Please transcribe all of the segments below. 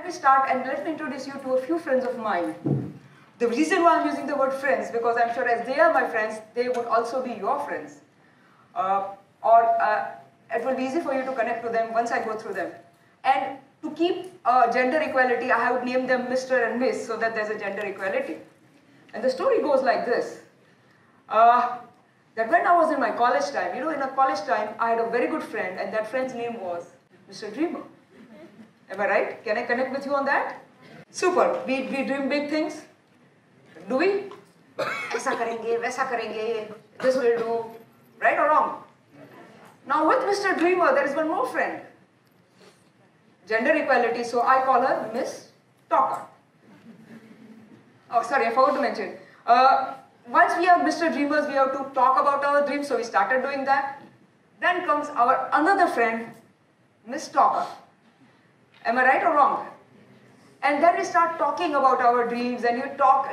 me start and let me introduce you to a few friends of mine. The reason why I'm using the word friends, because I'm sure as they are my friends, they would also be your friends. It will be easy for you to connect to them once I go through them. And to keep gender equality, I would name them Mr. and Miss so that there's a gender equality. And the story goes like this. That when I was in my college time, in a college time, I had a very good friend, and that friend's name was Mr. Dreamer. Am I right? Can I connect with you on that? Super. We dream big things. Do we? Aisa karenge, waisa karenge, this will do. Right or wrong? Now with Mr. Dreamer, there is one more friend. Gender equality, so I call her Miss Talker. Oh, sorry, I forgot to mention. Once we have Mr. Dreamers, we have to talk about our dreams, so we started doing that. Then comes our another friend, Miss Talker. Am I right or wrong? And then we start talking about our dreams, and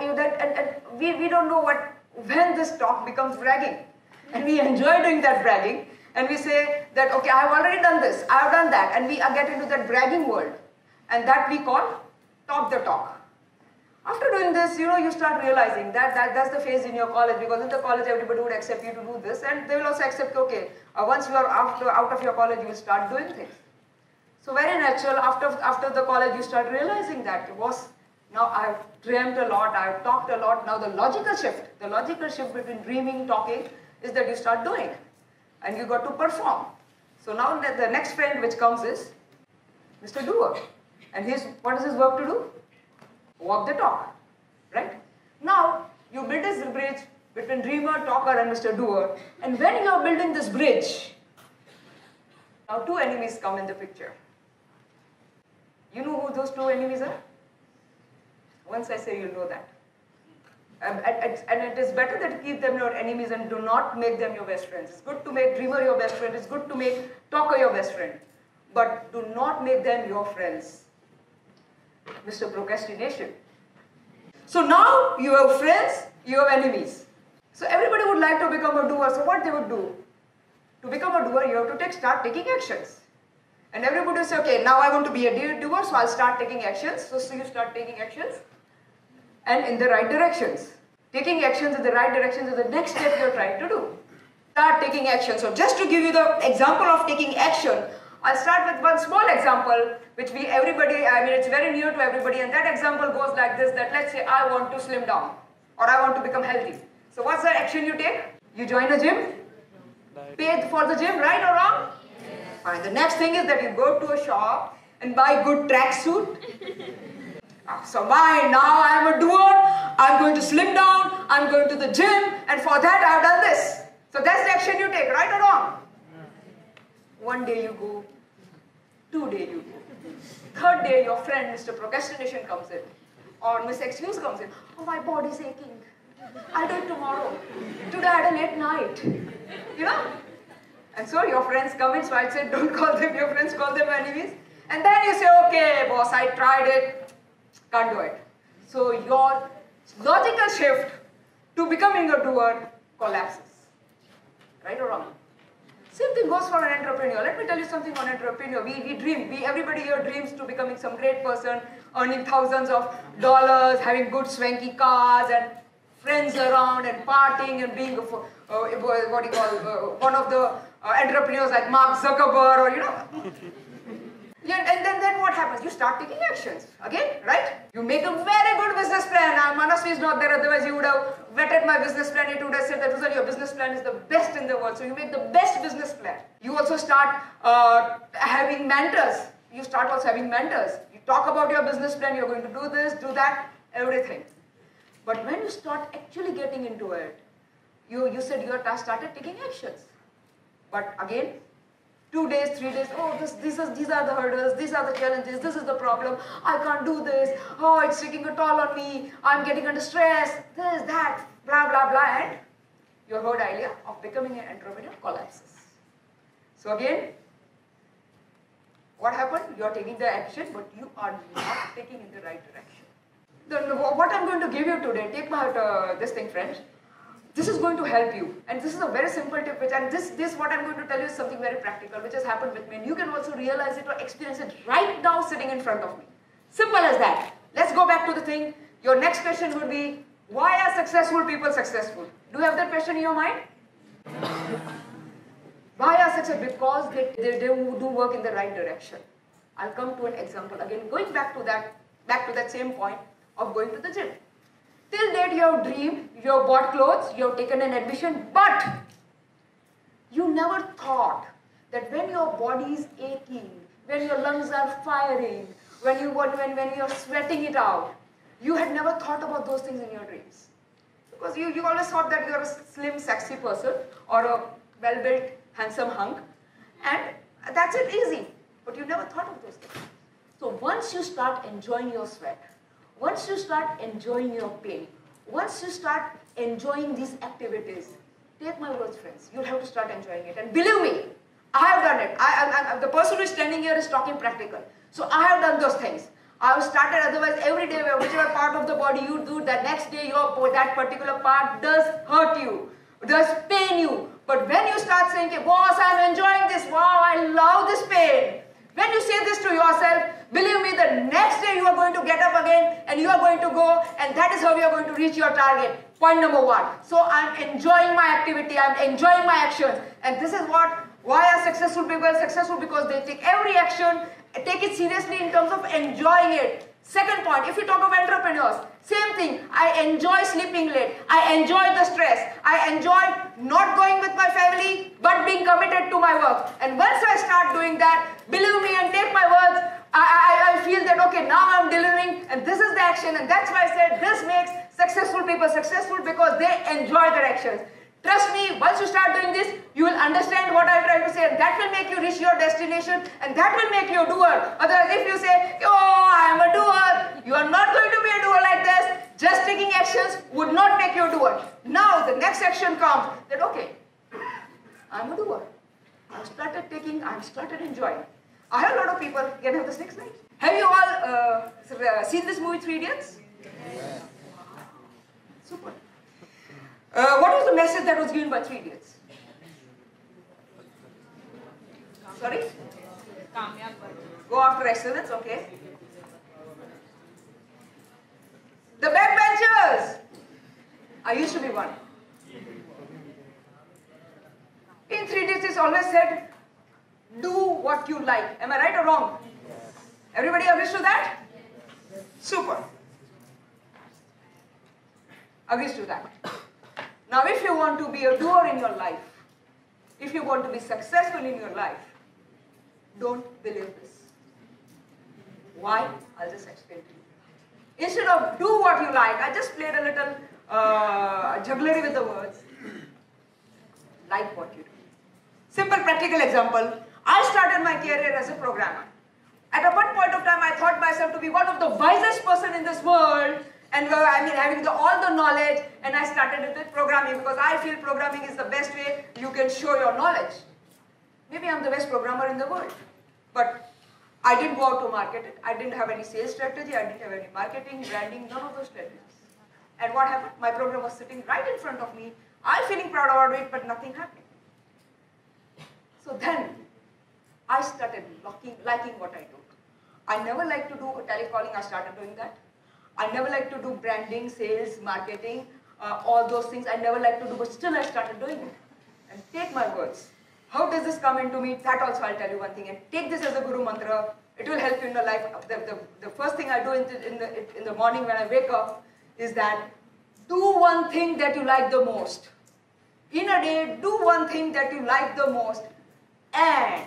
we don't know when this talk becomes bragging. And we enjoy doing that bragging, and we say that, okay, I have already done this, I have done that, and we get into that bragging world. And that we call talk the talk. After doing this, you start realizing that's the phase in your college, because in the college everybody would accept you to do this, and they will also accept, okay, once you are out of your college, you will start doing things. So very natural, after the college, you start realizing that, now I have dreamt a lot, I have talked a lot, now the logical shift between dreaming, talking, is that you start doing, and you got to perform. So now the next friend which comes is Mr. Doer. And what is his work to do? Walk the talk, right? Now, you build this bridge between dreamer, talker, and Mr. Doer. And when you are building this bridge, now two enemies come in the picture. You know who those two enemies are? Once I say, you'll know that. And it is better that you keep them your enemies and do not make them your best friends. It's good to make dreamer your best friend. It's good to make talker your best friend. But do not make them your friends. Mr. Procrastination. So now you have friends, you have enemies. So everybody would like to become a doer. So what they would do? To become a doer, you have to start taking actions. And everybody will say, okay, now I want to be a doer, so I'll start taking actions. So you start taking actions, and in the right directions. Taking actions in the right directions is the next step you're trying to do. Start taking action. So just to give you the example of taking action, I'll start with one small example, which it's very near to everybody, and that example goes like this, that let's say I want to slim down, or I want to become healthy. So what's the action you take? You join a gym, pay for the gym, right or wrong? Yes. Fine. The next thing is that you go to a shop and buy a good tracksuit. So now I am a doer, I'm going to slim down, I'm going to the gym, and for that I have done this. So that's the action you take, right or wrong? One day you go, 2 days you go, 3rd day your friend Mr. Procrastination comes in, or Miss Excuse comes in. Oh, my body's aching. I'll do it tomorrow. Today I had a late night. And so your friends come in, so I said don't call them your friends, call them enemies. And then you say, okay boss, I tried it, can't do it. So your logical shift to becoming a doer collapses. Right or wrong? Same thing goes for an entrepreneur. Let me tell you something on entrepreneur. We dream. Everybody here dreams to becoming some great person, earning thousands of dollars, having good swanky cars and friends around and partying and being one of the entrepreneurs like Mark Zuckerberg or Yeah, and then what happens? You start taking actions again, right? You make a very good business plan. Now, Manasvi is not there, otherwise you would have vetted my business plan. It would have said that, Ruzan, your business plan is the best in the world. So you make the best business plan. You also start having mentors. You start also having mentors. You talk about your business plan. You're going to do this, do that, everything. But when you start actually getting into it, you said you started taking actions. But again, 2 days, 3 days, oh, these are the hurdles, these are the challenges, this is the problem, I can't do this, oh, it's taking a toll on me, I'm getting under stress, this, that, blah, blah, blah, and your whole idea of becoming an entrepreneur collapses. So again, what happened? You are taking the action, but you are not taking in the right direction. What I'm going to give you today, take my this thing, friends. This is going to help you, and this is a very simple tip, and this what I'm going to tell you is something very practical, which has happened with me, and you can also realize it or experience it right now sitting in front of me. Simple as that. Let's go back to the thing. Your next question would be, why are successful people successful? Do you have that question in your mind? Why are successful? Because they do work in the right direction. I'll come to an example. Again, going back to that same point of going to the gym. Till date you have dreamed, you have bought clothes, you have taken an admission, but you never thought that when your body is aching, when your lungs are firing, when you are sweating it out, you had never thought about those things in your dreams. Because you always thought that you are a slim, sexy person or a well-built, handsome hunk, and that's it, easy. But you never thought of those things. So once you start enjoying your sweat, once you start enjoying your pain, once you start enjoying these activities, take my words, friends, you'll have to start enjoying it. And believe me, I have done it. The person who is standing here is talking practical. So I have done those things. I have started, otherwise every day, whichever part of the body you do, the next day that particular part does hurt you, does pain you. But when you start saying, boss, I'm enjoying this, wow, I love this pain. When you say this to yourself, believe me, the next day you are going to get up again and you are going to go, and that is how you are going to reach your target. Point number one. So I'm enjoying my activity, I'm enjoying my actions. And this is why are successful people successful? Because they take every action, take it seriously in terms of enjoying it. Second point, if you talk of entrepreneurs, same thing. I enjoy sleeping late. I enjoy the stress. I enjoy not going with my family, but being committed to my work. And once I start doing that, believe me and take my words, I feel that, okay, now I'm delivering, and this is the action. And that's why I said this makes successful people successful, because they enjoy their actions. Trust me, once you start doing this, you will understand what I'm trying to say, and that will make you reach your destination, and that will make you a doer. Otherwise, if you say, oh, I'm a doer, you are not going to be a doer like this. Just taking actions would not make you a doer. Now, the next action comes that, okay, I'm a doer. I've started taking, I've started enjoying. I have a lot of people, can I have this next slide? Have you all seen this movie, 3 Idiots? Yes. Super. What was the message that was given by 3 Idiots? Sorry? Go after excellence, okay. The backbenchers! I used to be one. In 3 Idiots, it's always said, do what you like. Am I right or wrong? Everybody agrees to that? Super. Agrees to that. Now, if you want to be a doer in your life, if you want to be successful in your life, don't believe this. Why? I'll just explain to you. Instead of do what you like, I just played a little jugglery with the words. Like what you do. Simple practical example. I started my career as a programmer. At one point of time, I thought myself to be one of the wisest person in this world, and having all the knowledge, and I started with programming because I feel programming is the best way you can show your knowledge. Maybe I'm the best programmer in the world, but I didn't go out to market it. I didn't have any sales strategy. I didn't have any marketing, branding, none of those strategies. And what happened? My program was sitting right in front of me. I'm feeling proud about it, but nothing happened. So then, I started liking what I do. I never liked to do telecalling. I started doing that. I never liked to do branding, sales, marketing, all those things. I never liked to do, but still I started doing it. And take my words. How does this come into me? That also I'll tell you one thing. And take this as a guru mantra. It will help you in your life. The first thing I do in the morning when I wake up is that do one thing that you like the most. In a day, do one thing that you like the most, and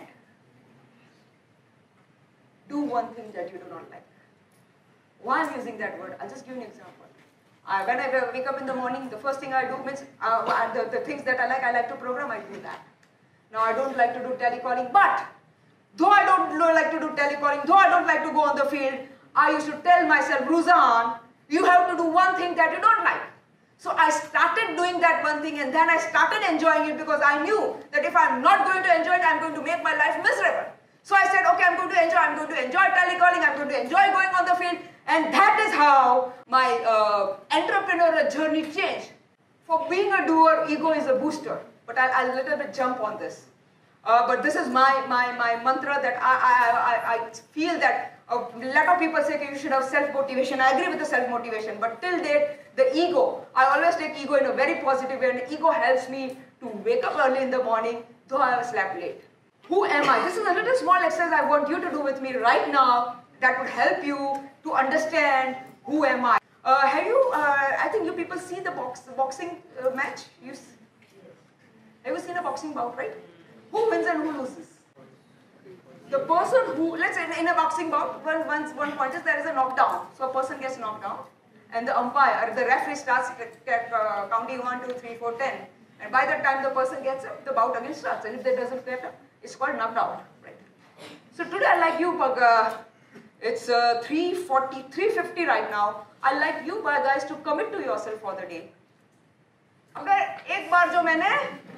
do one thing that you do not like. Why I'm using that word? I'll just give you an example. When I wake up in the morning, the first thing I do means the things that I like to program, I do that. Now I don't like to do telecalling, but though I don't like to do telecalling, though I don't like to go on the field, I used to tell myself, Ruzan, you have to do one thing that you don't like. So I started doing that one thing, and then I started enjoying it because I knew that if I'm not going to enjoy it, I'm going to make my life miserable. So I said, okay, I'm going to enjoy telecalling, I'm going to enjoy going on the field, and that is how my entrepreneurial journey changed. For being a doer, ego is a booster, but I'll a little bit jump on this. But this is my mantra that I feel that A lot of people say you should have self-motivation. I agree with the self-motivation, but till date, the ego, I always take ego in a very positive way, and ego helps me to wake up early in the morning, though I have slept late. Who am I? This is a little small exercise I want you to do with me right now that would help you to understand who am I. I think you people see the boxing match? Have you seen a boxing bout, right? Who wins and who loses? The person who, let's say in a boxing bout, one point is there is a knockdown. So a person gets knocked down, and the umpire, the referee starts counting 1, 2, 3, 4, 10. And by the time the person gets up, the bout again starts. And if they doesn't get up, it's called knocked out. Right? So today I like you, it's 3:50 right now. I like you guys to commit to yourself for the day. अगर एक बार जो मैंने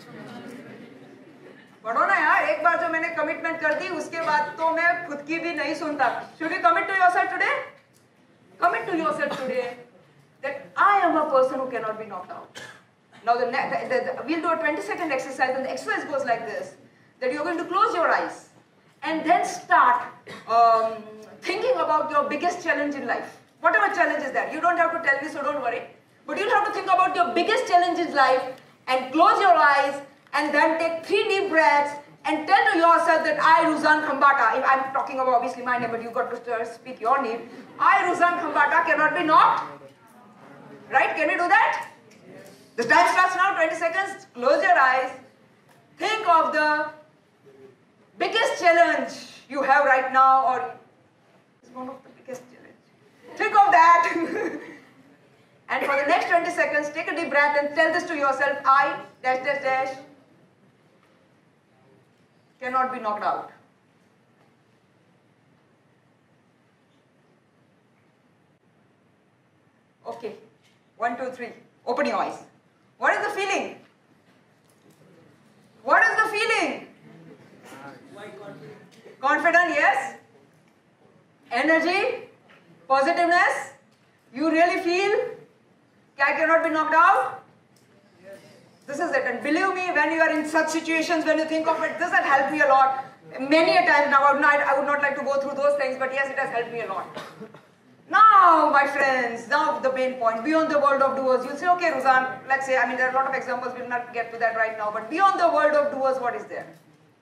बढ़ो ना यार, एक बार जो मैंने कमिटमेंट कर दी, उसके बाद तो मैं खुद की भी नहीं सुनता. Should you commit to yourself today? Commit to yourself today that I am a person who cannot be knocked out. Now we'll do a 20-second exercise, and the exercise goes like this: that you're going to close your eyes and then start thinking about your biggest challenge in life. Whatever challenge is that, you don't have to tell me, so don't worry. But you'll have to think about your biggest challenge in life and close your eyes and then take 3 deep breaths and tell to yourself that I, Ruzan Khambata, if I'm talking about obviously my name, but you've got to speak your name. I, Ruzan Khambata, cannot be knocked. Right? Can you do that? The time starts now, 20 seconds. Close your eyes. Think of the biggest challenge you have right now, or it's one of the biggest challenge. Think of that. And for the next 20 seconds, take a deep breath and tell this to yourself: I, dash, dash, dash, cannot be knocked out. Okay. 1, 2, 3. Open your eyes. What is the feeling? What is the feeling? Confident, yes. Energy, positiveness. You really feel I cannot be knocked out? Yes. This is it. And believe me, when you are in such situations, when you think of it, this has helped me a lot. Many a time now, I would not like to go through those things, but yes, it has helped me a lot. Now, my friends, now the main point, beyond the world of doers. You'll say, okay, Ruzan, let's say, there are a lot of examples, we'll not get to that right now, but beyond the world of doers, what is there?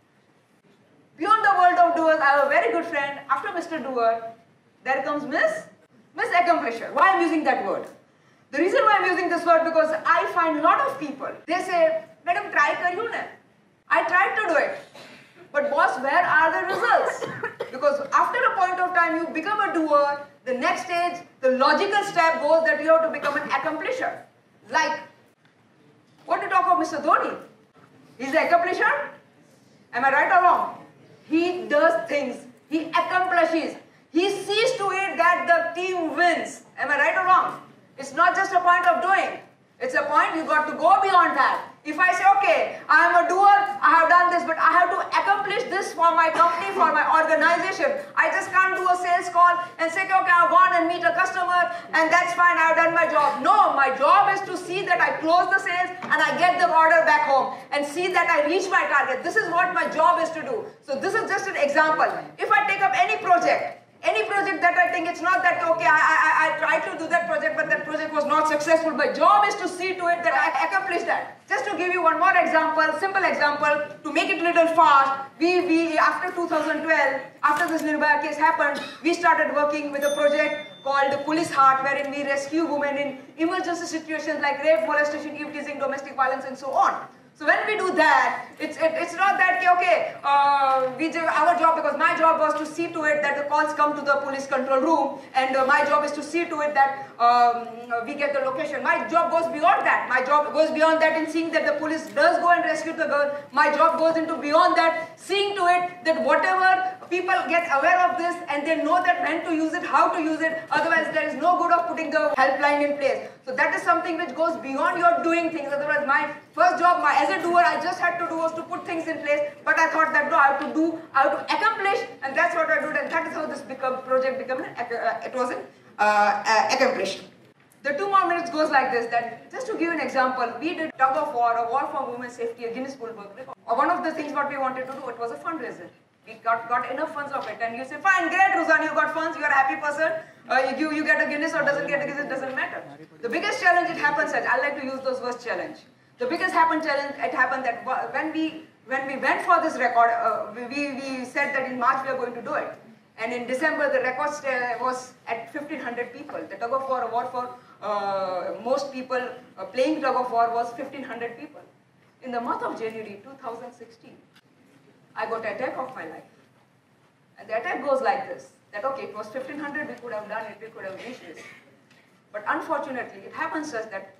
Beyond the world of doers, I have a very good friend. After Mr. Doer, there comes Miss Accomplisher. Why I'm using that word? The reason why I'm using this word, because I find a lot of people, they say, Madam, try kariyo na. I tried to do it. But boss, where are the results? Because after a point of time, you become a doer. The next stage, the logical step goes that you have to become an accomplisher. Like, what do you talk of Mr. Dhoni? He's an accomplisher? Am I right or wrong? He does things. He accomplishes. He sees to it that the team wins. Am I right or wrong? It's not just a point of doing. It's a point you got to go beyond that. If I say, okay, I am a doer, I have done this, but I have to accomplish this for my company, for my organization. I just can't do a sales call and say, okay, I've gone and meet a customer and that's fine, I've done my job. No, my job is to see that I close the sales and I get the order back home and see that I reach my target. This is what my job is to do. So this is just an example. If I take up any project that I think it's not that, okay, I tried to do that project, but that project was not successful. My job is to see to it that I accomplish that. Just to give you one more example, simple example, to make it a little fast, we after 2012, after this Nirbhaya case happened, we started working with a project called Police Heart, wherein we rescue women in emergency situations like rape, molestation, eve teasing, domestic violence, and so on. So when we do that, it's not that, okay, we do our job, because my job was to see to it that the calls come to the police control room, and my job is to see to it that we get the location. My job goes beyond that. My job goes beyond that in seeing that the police does go and rescue the girl. My job goes into beyond that, seeing to it that whatever people get aware of this and they know that when to use it, how to use it, otherwise there is no good of putting the helpline in place. So that is something which goes beyond your doing things. Otherwise my first job, as a doer, I just had to do was to put things in place, but I thought that no, I have to accomplish, and that's what I did, and that is how this project became, it was an accomplished. The 2 more minutes goes like this, that just to give you an example, we did tug of war, a war for women's safety, a Guinness World Book. One of the things what we wanted to do, it was a fundraiser. We got enough funds of it. And you say, fine, great, Ruzan, you got funds, you're a happy person. You get a Guinness or doesn't get a Guinness, doesn't matter. The biggest challenge it happens, I like to use those words challenge. The biggest challenge, it happened that when we went for this record, we said that in March we are going to do it. And in December, the record was at 1,500 people. The tug of war award for most people playing tug of war was 1,500 people. In the month of January 2016, I got an attack of my life. And the attack goes like this, that okay, it was 1,500, we could have done it, we could have reached this. But unfortunately, it happens such that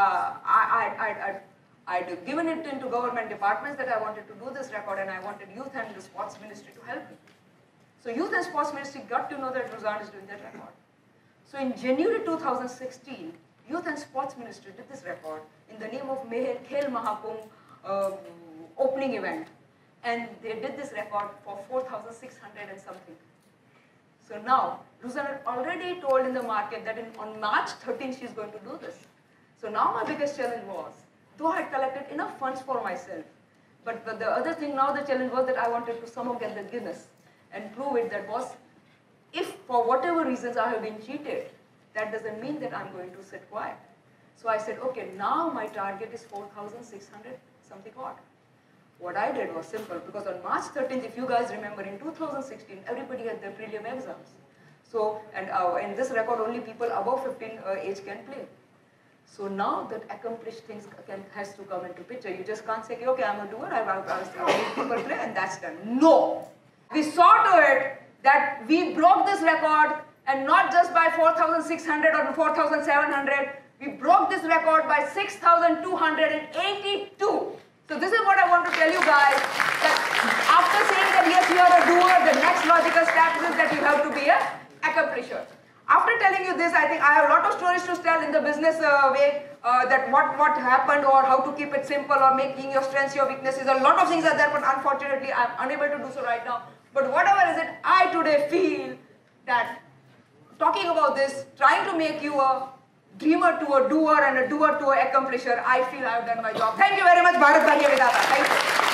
I'd given it into government departments that I wanted to do this record, and I wanted Youth and the Sports Ministry to help me. So Youth and Sports Ministry got to know that Ruzan is doing that record. So in January 2016, Youth and Sports Ministry did this record in the name of Khel Mahakumbh opening event. And they did this record for 4,600 and something. So now, Ruzan had already told in the market that on March 13th she is going to do this. So now my biggest challenge was, though I had collected enough funds for myself, but the other thing now, the challenge was that I wanted to somehow get the Guinness and prove it that was, if for whatever reasons I have been cheated, that doesn't mean that I'm going to sit quiet. So I said, okay, now my target is 4,600 something odd. What I did was simple, because on March 13th, if you guys remember, in 2016, everybody had their prelim exams. So, and in this record, only people above 15 age can play. So now that accomplished things has to come into picture. You just can't say, okay, I'm a doer, I'll people play, and that's done. No! We saw to it that we broke this record, and not just by 4,600 or 4,700, we broke this record by 6,282. So this is what I want to tell you guys, that after saying that yes, you are a doer, the next logical step is that you have to be an accomplisher. After telling you this, I think I have a lot of stories to tell in the business way, that what happened or how to keep it simple or making your strengths your weaknesses. A lot of things are there, but unfortunately I am unable to do so right now. But whatever is it, I today feel that talking about this, trying to make you a dreamer to a doer and a doer to an accomplisher, I feel I have done my job. Thank you very much, Bharat Bhagya Vidata. Thank you.